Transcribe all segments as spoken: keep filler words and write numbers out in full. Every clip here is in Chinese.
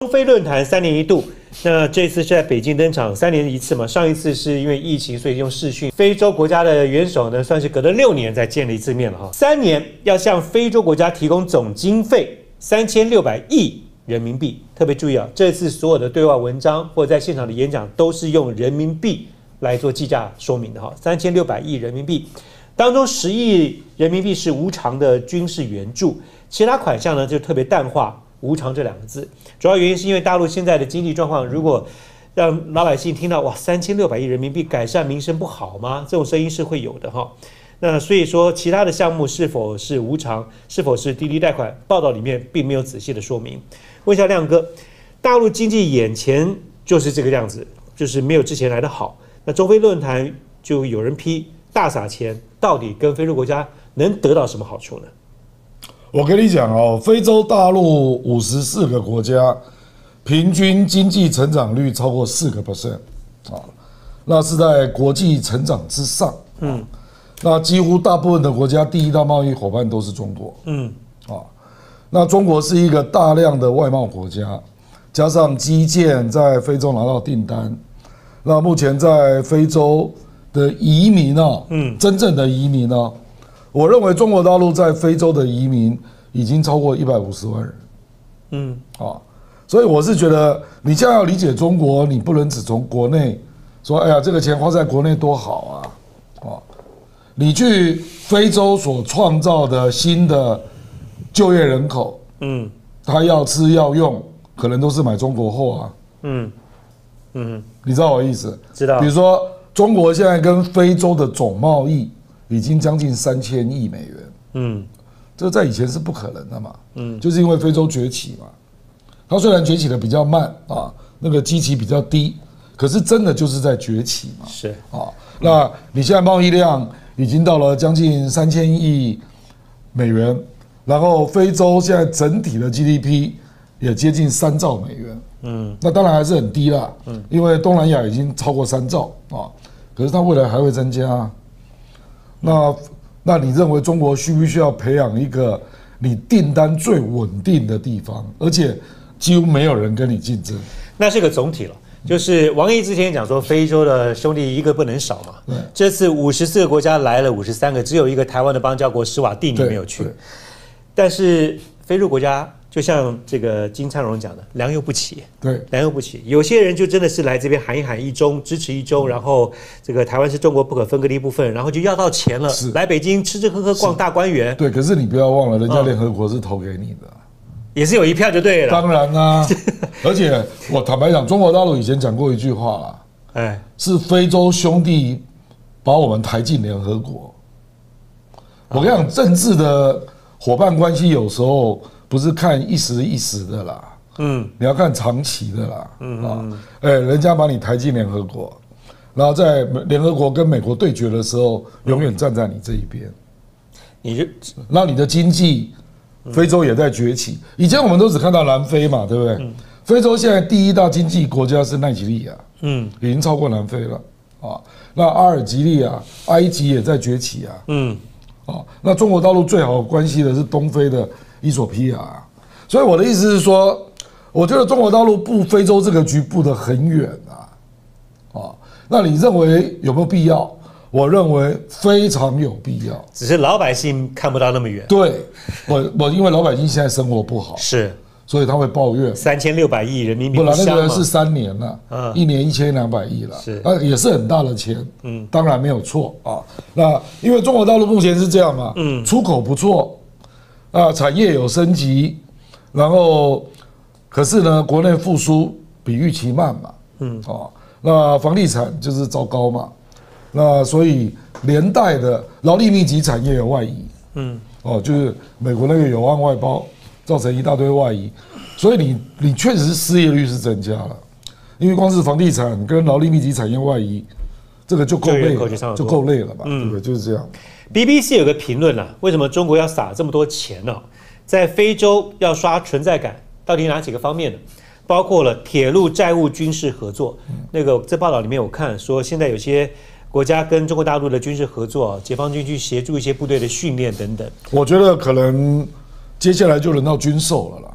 中非论坛三年一度，那这次是在北京登场，三年一次嘛。上一次是因为疫情，所以用视讯。非洲国家的元首呢，算是隔了六年才见了一次面了哈。三年要向非洲国家提供总经费三千六百亿人民币。特别注意啊，这次所有的对外文章或者在现场的演讲都是用人民币来做计价说明的哈。三千六百亿人民币当中，十亿人民币是无偿的军事援助，其他款项呢就特别淡化无偿这两个字。主要原因是因为大陆现在的经济状况，如果让老百姓听到哇三千六百亿人民币改善民生不好吗？这种声音是会有的哈。那所以说，其他的项目是否是无偿，是否是滴滴贷款，报道里面并没有仔细的说明。问一下亮哥，大陆经济眼前就是这个样子，就是没有之前来的好。那中非论坛就有人批大撒钱，到底跟非洲国家能得到什么好处呢？ 我跟你讲哦，非洲大陆五十四个国家，平均经济成长率超过四个 percent 啊，那是在国际成长之上。嗯，那几乎大部分的国家第一大贸易伙伴都是中国。嗯，啊，那中国是一个大量的外贸国家，加上基建在非洲拿到订单，那目前在非洲的移民啊，嗯，真正的移民啊。我认为中国大陆在非洲的移民已经超过一百五十万人，嗯，啊，所以我是觉得你现在要理解中国，你不能只从国内说，哎呀，这个钱花在国内多好啊，啊，你去非洲所创造的新的就业人口，嗯，他要吃要用，可能都是买中国货啊，嗯嗯，你知道我意思？ 知道。 比如说，中国现在跟非洲的总贸易已经将近三千亿美元，嗯，这在以前是不可能的嘛，嗯，就是因为非洲崛起嘛，它虽然崛起的比较慢啊，那个基期比较低，可是真的就是在崛起嘛， 是啊，那你现在贸易量已经到了将近三千亿美元，然后非洲现在整体的 G D P 也接近三兆美元，嗯，那当然还是很低啦，嗯，因为东南亚已经超过三兆啊，可是它未来还会增加啊。那那你认为中国需不需要培养一个你订单最稳定的地方，而且几乎没有人跟你竞争？ 那是个总体了。就是王毅之前讲说，非洲的兄弟一个不能少嘛。 对， 这次五十四个国家来了五十三个，只有一个台湾的邦交国史瓦蒂尼没有去。但是非洲国家就像这个金灿荣讲的，良莠不齐。 对， 良莠不齐。有些人就真的是来这边喊一喊一中，支持一中，然后这个台湾是中国不可分割的一部分，然后就要到钱了，来北京吃吃喝喝逛大观园。 对，可是你不要忘了，人家联合国是投给你的。 也是有一票就对了。 当然啦、啊，而且我坦白讲，中国大陆以前讲过一句话啦，哎，是非洲兄弟把我们抬进联合国。我跟你讲，政治的伙伴关系有时候不是看一时一时的啦，嗯，你要看长期的啦，嗯啊，哎，人家把你抬进联合国，然后在联合国跟美国对决的时候，永远站在你这一边， 你就让你的经济。非洲也在崛起，以前我们都只看到南非嘛，对不对？嗯、非洲现在第一大经济国家是奈及利亚，嗯，已经超过南非了啊。那阿尔及利亚、埃及也在崛起啊，嗯，啊，那中国大陆最好关系的是东非的伊索比亚，所以我的意思是说，我觉得中国大陆布非洲这个局布得很远啊，啊，那你认为有没有必要？我认为非常有必要， 只是老百姓看不到那么远。 对，我我因为老百姓现在生活不好， 是， 所以他会抱怨。 三千六百亿人民币， 不然那个是三年了，嗯，一年一千两百亿了， 是， 那也是很大的钱，嗯，当然没有错啊。那因为中国大陆目前是这样嘛，嗯，出口不错，啊，产业有升级，然后可是呢，国内复苏比预期慢嘛，嗯，啊，那房地产就是糟糕嘛。那所以连带的劳力密集产业有外移，嗯，哦，就是美国那个有案外包，造成一大堆外移，所以你你确实失业率是增加了，因为光是房地产跟劳力密集产业外移，这个就够累了，就够累了吧，嗯、对不对？就是这样。 B B C 有个评论啊，为什么中国要撒这么多钱呢、啊？在非洲要刷存在感，到底哪几个方面呢？包括了铁路、债务、军事合作。嗯、那个在报道里面我看说，现在有些国家跟中国大陆的军事合作，解放军去协助一些部队的训练等等。 我觉得可能接下来就轮到军售了啦。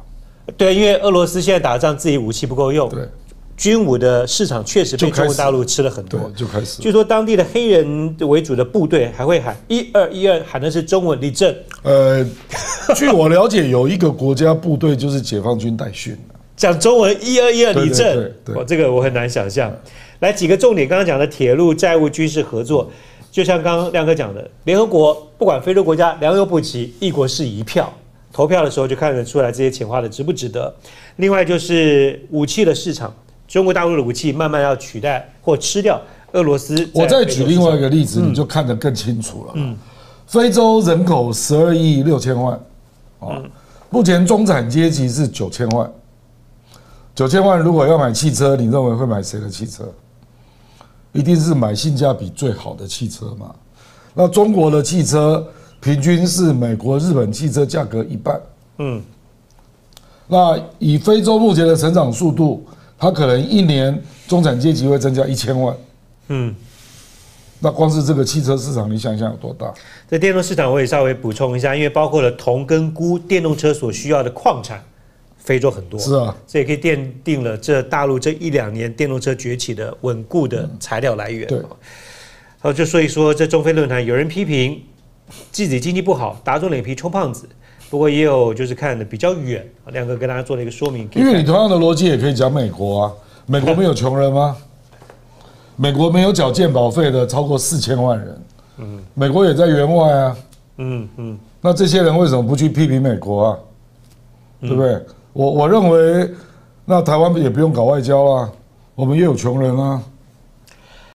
对，因为俄罗斯现在打仗自己武器不够用， 对， 军武的市场确实被中国大陆吃了很多， 对，就开始。 据说当地的黑人为主的部队还会喊一二一二，喊的是中文立正。 呃，据我了解，有一个国家部队就是解放军代训的， 讲中文一二一二立正， 对对对对， 哇，这个我很难想象。来几个重点，刚刚讲的铁路、债务、军事合作，就像刚刚亮哥讲的，联合国不管非洲国家良莠不齐，一国是一票，投票的时候就看得出来这些钱花的值不值得。另外就是武器的市场，中国大陆的武器慢慢要取代或吃掉俄罗斯。 我再举另外一个例子，你就看得更清楚了。嗯，非洲人口十二亿六千万，啊，目前中产阶级是九千万。九千万如果要买汽车，你认为会买谁的汽车？一定是买性价比最好的汽车嘛。那中国的汽车平均是美国、日本汽车价格一半。嗯，那以非洲目前的成长速度，它可能一年中产阶级会增加一千万。嗯，那光是这个汽车市场，你想想有多大？ 这电动市场我也稍微补充一下，因为包括了铜跟钴，电动车所需要的矿产。非洲很多， 是啊， 这也可以奠定了这大陆这一两年电动车崛起的稳固的材料来源。对，好，就所以说这中非论坛有人批评自己经济不好，打肿脸皮充胖子，不过也有就是看的比较远。亮哥跟大家做了一个说明， 因为你同样的逻辑也可以讲美国啊，美国没有穷人吗？美国没有缴健保费的超过四千万人，嗯，美国也在援外啊，嗯嗯，那这些人为什么不去批评美国啊？对不对？我我认为，那台湾也不用搞外交啦，我们也有穷人啊，